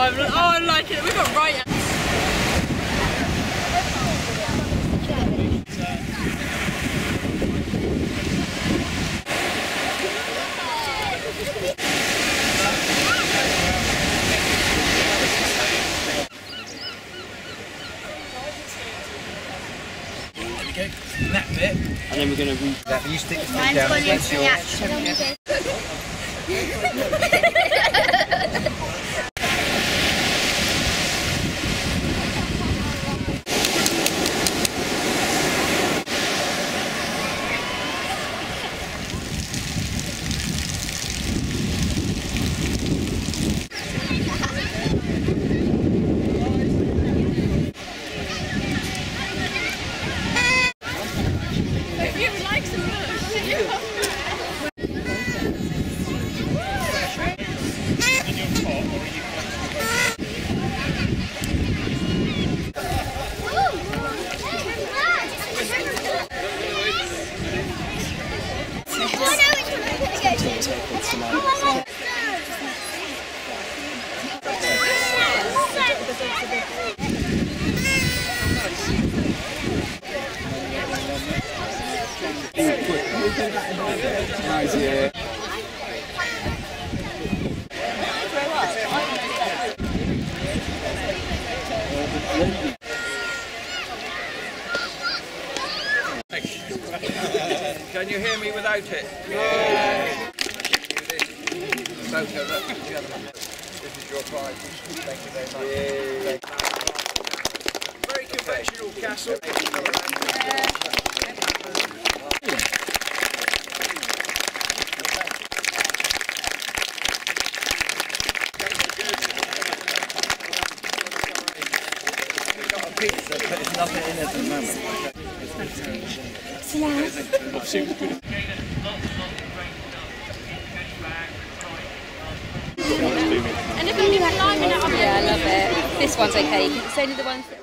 I like it. We've got right. That bit, and then we're going to read that. You stick your foot down against yours. Can you hear me without it? Yeah. This is your prize. Thank you very much. Very conventional castle. We've got a pizza, but there's nothing in it at the moment. And if you can lime in it, yeah, I love it. This one's okay. It's only the ones that